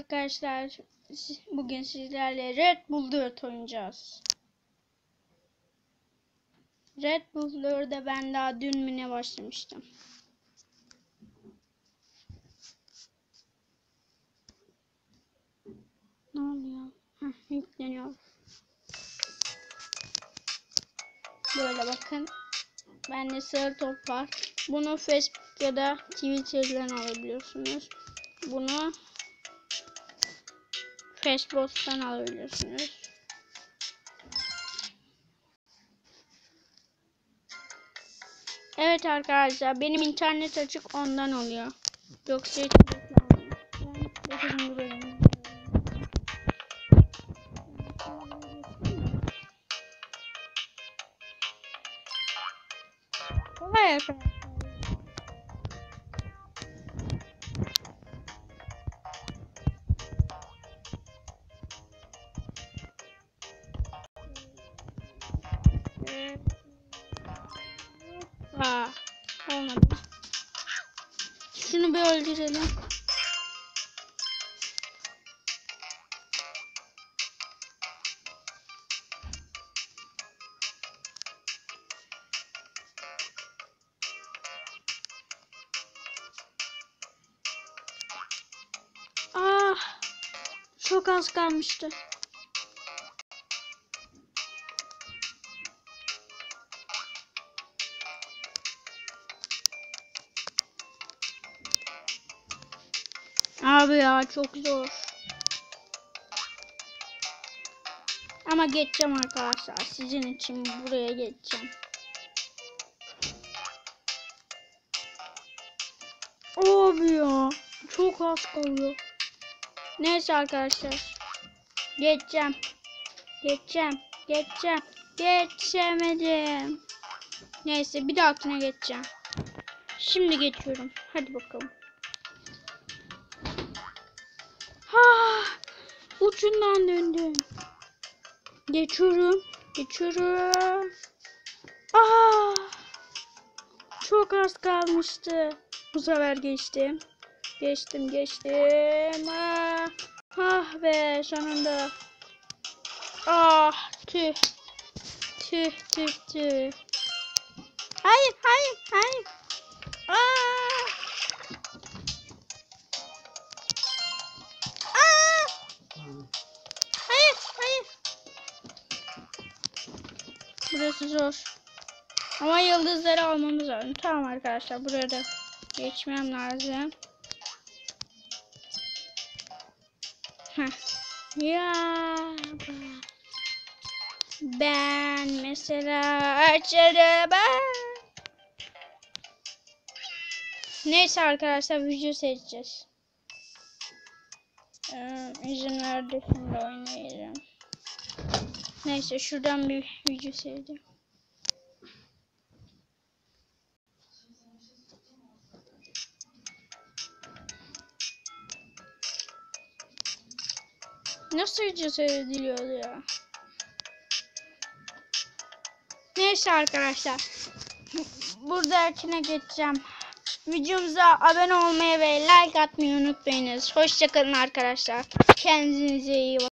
arkadaşlar. Bugün sizlerle Red Bull 4 oynayacağız. Red Bull 4'e ben daha dün mü ne başlamıştım. Ne oluyor? Yükleniyor. Böyle bakın. Bende sarı top var. Bunu Facebook ya da Twitter'dan alabiliyorsunuz. Bunu Facebook'tan alabiliyorsunuz. Evet arkadaşlar, benim internet açık, ondan oluyor. Yoksa hiç beklemem. Ben buraya. Kolay arkadaşlar. Olmadı. Şunu bir öldürelim. Çok az kalmıştı. Abi ya, çok zor. Ama geçeceğim arkadaşlar. Sizin için buraya geçeceğim. Abi ya, çok az kalıyor. Neyse arkadaşlar. Geçeceğim. Geçemedim. Neyse, bir dahakine geçeceğim. Şimdi geçiyorum. Hadi bakalım. Ucundan döndüm. Geçiyorum. Çok az kalmıştı. Bu sefer geçtim. Geçtim. Be, sonunda. Tüh. Hayır. Hayır. Burası zor. Ama yıldızları almamız lazım. Tamam arkadaşlar, buraya da geçmem lazım. Ya ben mesela açarım. Neyse arkadaşlar, video seçeceğiz. İzin verdi, şimdi oynayacağım. Neyse, şuradan bir video seçeceğim. Nasıl video seyrediliyor ya? Neyse arkadaşlar, buradakine geçeceğim. Videomuza abone olmayı ve like atmayı unutmayınız. Hoşça kalın arkadaşlar. Kendinize iyi bakın.